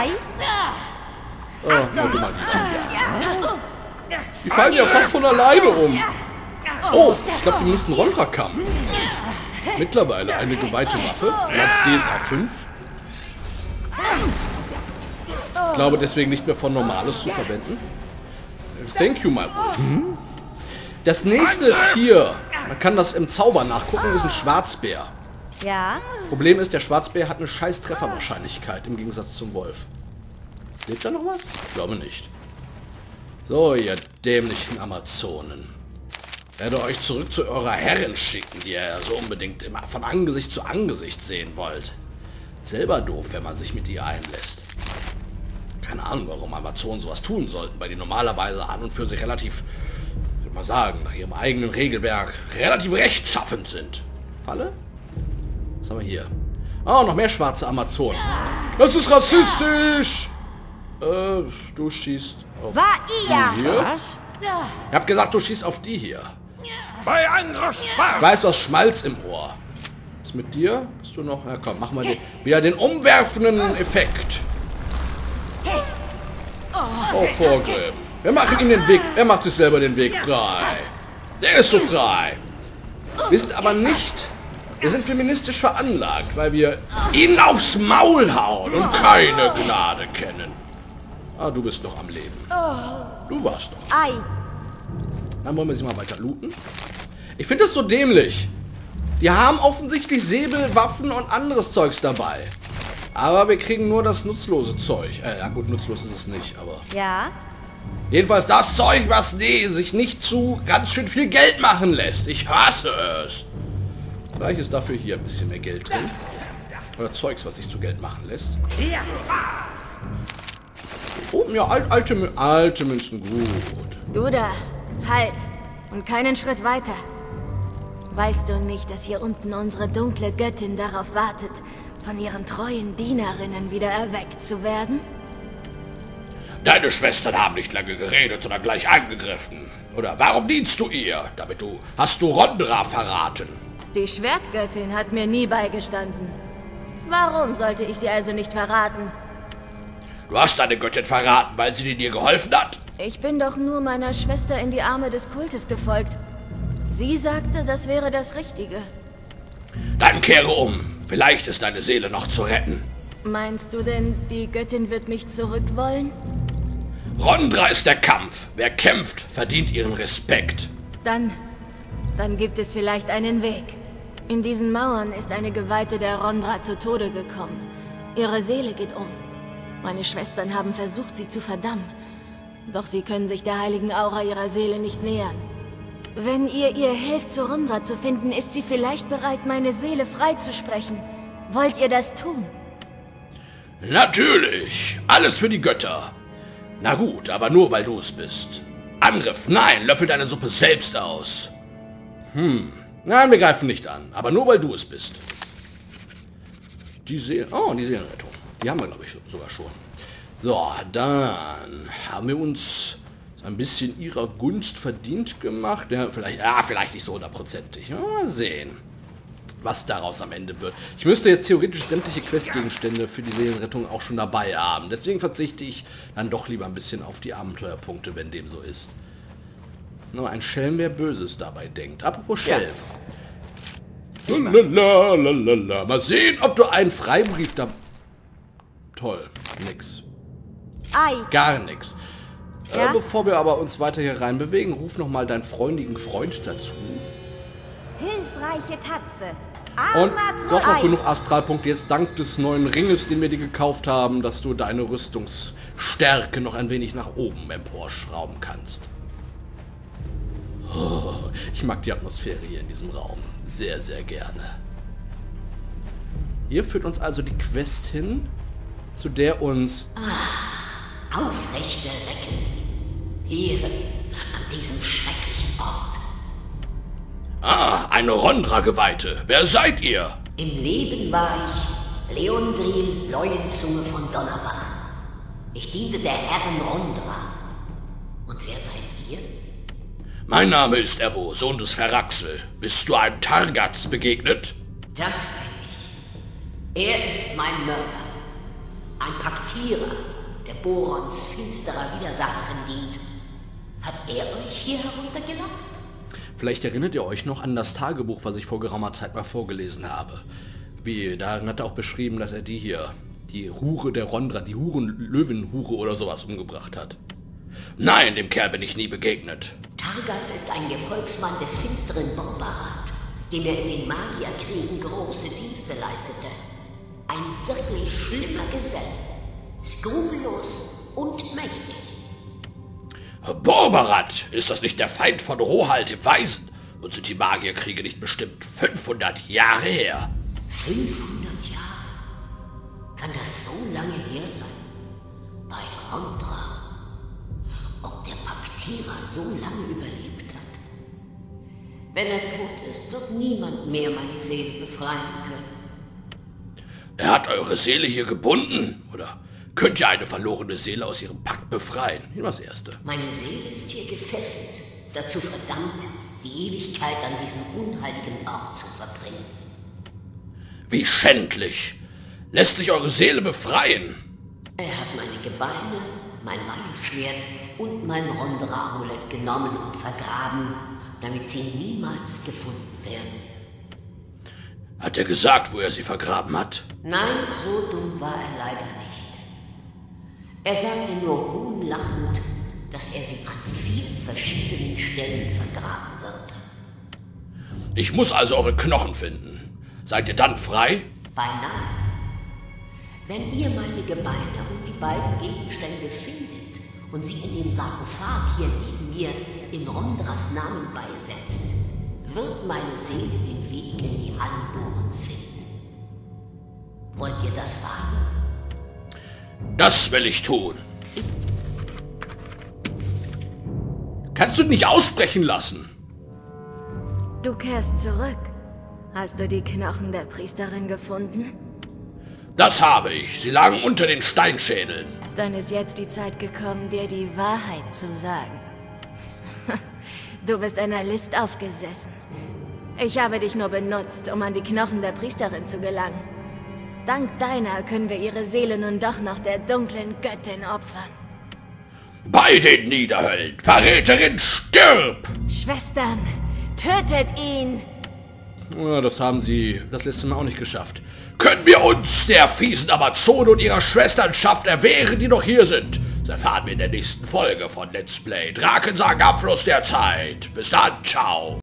Oh, warte mal. Die, die fallen ja fast von alleine um. Oh, ich glaube, wir müssen Rondrakam. Mittlerweile eine geweihte Waffe. D S A fünf. Ich glaube deswegen nicht mehr von Normales zu verwenden. Thank you, my wolf. Mhm. Das nächste Tier, man kann das im Zauber nachgucken, ist ein Schwarzbär. Ja. Problem ist, der Schwarzbär hat eine scheiß Trefferwahrscheinlichkeit im Gegensatz zum Wolf. Lebt da noch was? Ich glaube nicht. So, ihr dämlichen Amazonen. Ich werde euch zurück zu eurer Herrin schicken, die ihr so unbedingt immer von Angesicht zu Angesicht sehen wollt. Selber doof, wenn man sich mit ihr einlässt. Keine Ahnung, warum Amazonen sowas tun sollten, weil die normalerweise an und für sich relativ, ich würde mal sagen, nach ihrem eigenen Regelwerk relativ rechtschaffend sind. Falle? Was haben wir hier? Oh, noch mehr schwarze Amazonen. Das ist rassistisch! Äh, du schießt auf War die hier. Ich hab gesagt, du schießt auf die hier. Bei Angriff! Ich weiß, du hast Schmalz im Ohr. Was ist mit dir? Bist du noch? Ja, komm, mach mal den, wieder den umwerfenden Effekt. Oh, vorgräben. Wir machen ihn den Weg. Er macht sich selber den Weg frei. Der ist so frei. Wir sind aber nicht. Wir sind feministisch veranlagt, weil wir ihn aufs Maul hauen und keine Gnade kennen. Ah, du bist noch am Leben. Du warst noch. Ei. Dann wollen wir sie mal weiter looten. Ich finde das so dämlich. Die haben offensichtlich Säbel, Waffen und anderes Zeugs dabei. Aber wir kriegen nur das nutzlose Zeug. Äh, ja gut, nutzlos ist es nicht, aber... Ja. Jedenfalls das Zeug, was nee, sich nicht zu ganz schön viel Geld machen lässt. Ich hasse es. Vielleicht ist dafür hier ein bisschen mehr Geld drin. Oder Zeugs, was sich zu Geld machen lässt. Oh, ja, alt, alte, alte Münzen, gut. Du da, halt. Und keinen Schritt weiter. Weißt du nicht, dass hier unten unsere dunkle Göttin darauf wartet, von ihren treuen Dienerinnen wieder erweckt zu werden? Deine Schwestern haben nicht lange geredet, sondern gleich angegriffen. Oder warum dienst du ihr? Damit du... Hast du Rondra verraten? Die Schwertgöttin hat mir nie beigestanden. Warum sollte ich sie also nicht verraten? Du hast deine Göttin verraten, weil sie dir geholfen hat? Ich bin doch nur meiner Schwester in die Arme des Kultes gefolgt. Sie sagte, das wäre das Richtige. Dann kehre um. Vielleicht ist deine Seele noch zu retten. Meinst du denn, die Göttin wird mich zurückwollen? Rondra ist der Kampf. Wer kämpft, verdient ihren Respekt. Dann... dann gibt es vielleicht einen Weg. In diesen Mauern ist eine Geweihte der Rondra zu Tode gekommen. Ihre Seele geht um. Meine Schwestern haben versucht, sie zu verdammen. Doch sie können sich der heiligen Aura ihrer Seele nicht nähern. Wenn ihr ihr helft, Zorundra zu finden, ist sie vielleicht bereit, meine Seele freizusprechen. Wollt ihr das tun? Natürlich. Alles für die Götter. Na gut, aber nur, weil du es bist. Angriff, nein, löffel deine Suppe selbst aus. Hm, nein, wir greifen nicht an, aber nur, weil du es bist. Die Seelen... Oh, die Seelenrettung. Die haben wir, glaube ich, sogar schon. So, dann haben wir uns ein bisschen ihrer Gunst verdient gemacht. Ja, vielleicht, ja, vielleicht nicht so hundertprozentig. Mal sehen, was daraus am Ende wird. Ich müsste jetzt theoretisch sämtliche Questgegenstände für die Seelenrettung auch schon dabei haben. Deswegen verzichte ich dann doch lieber ein bisschen auf die Abenteuerpunkte, wenn dem so ist. Nur ein Schelm, wer Böses dabei denkt. Apropos Schelm. Ja. Lalalala. Mal sehen, ob du einen Freibrief da... Toll, nix. Ei. Gar nichts. Ja? Äh, bevor wir aber uns weiter hier rein bewegen, ruf noch mal deinen freundlichen Freund dazu. Hilfreiche Tatze. Und du hast noch genug Astralpunkte jetzt dank des neuen Ringes, den wir dir gekauft haben, dass du deine Rüstungsstärke noch ein wenig nach oben emporschrauben kannst. Oh, ich mag die Atmosphäre hier in diesem Raum sehr, sehr gerne. Hier führt uns also die Quest hin, zu der uns... Ah, aufrechte Recken. Hier, an diesem schrecklichen Ort. Ah, eine Rondra-Geweihte. Wer seid ihr? Im Leben war ich Leondril Leulenzunge von Donnerbach. Ich diente der Herren Rondra. Und wer seid ihr? Mein Name ist Ebo, Sohn des Feraxel. Bist du einem Targats begegnet? Das bin ich. Er ist mein Mörder. Ein Paktierer, der Borons finsterer Widersacherin dient. Hat er euch hier heruntergelockt? Vielleicht erinnert ihr euch noch an das Tagebuch, was ich vor geraumer Zeit mal vorgelesen habe. Wie, darin hat er auch beschrieben, dass er die hier, die Hure der Rondra, die Huren-Löwenhure oder sowas umgebracht hat. Nein, dem Kerl bin ich nie begegnet. Targats ist ein Gefolgsmann des finsteren Borbarat, dem er in den Magierkriegen große Dienste leistete. Ein wirklich schlimmer Gesell. Skrupellos und mächtig. Borbarat, ist das nicht der Feind von Rohalt im Weisen? Und sind die Magierkriege nicht bestimmt fünfhundert Jahre her? fünfhundert Jahre? Kann das so lange her sein? Bei Rondra. Ob der Paktierer so lange überlebt hat? Wenn er tot ist, wird niemand mehr meine Seele befreien können. Er hat eure Seele hier gebunden, oder könnt ihr eine verlorene Seele aus ihrem Pakt befreien? Hier das Erste. Meine Seele ist hier gefesselt, dazu verdammt, die Ewigkeit an diesem unheiligen Ort zu verbringen. Wie schändlich! Lässt sich eure Seele befreien? Er hat meine Gebeine, mein Weihschwert und mein Rondra-Amulett genommen und vergraben, damit sie niemals gefunden werden. Hat er gesagt, wo er sie vergraben hat? Nein, so dumm war er leider nicht. Er sagte nur hohnlachend, dass er sie an vielen verschiedenen Stellen vergraben würde. Ich muss also eure Knochen finden. Seid ihr dann frei? Beinahe. Wenn ihr meine Gebeine und die beiden Gegenstände findet und sie in dem Sarkophag hier neben mir in Rondras Namen beisetzt, wird meine Seele den Weg in die Hallen Borons finden. Wollt ihr das wagen? Das will ich tun. Kannst du nicht aussprechen lassen? Du kehrst zurück. Hast du die Knochen der Priesterin gefunden? Das habe ich. Sie lagen unter den Steinschädeln. Dann ist jetzt die Zeit gekommen, dir die Wahrheit zu sagen. Du bist einer List aufgesessen. Ich habe dich nur benutzt, um an die Knochen der Priesterin zu gelangen. Dank deiner können wir ihre Seele nun doch noch der dunklen Göttin opfern. Bei den Niederhöllen! Verräterin, stirb! Schwestern, tötet ihn! Ja, das haben sie das letzte Mal auch nicht geschafft. Können wir uns der fiesen Amazone und ihrer Schwesternschaft erwehren, die noch hier sind? Das erfahren wir in der nächsten Folge von Let's Play Drakensang Abfluss der Zeit. Bis dann, ciao!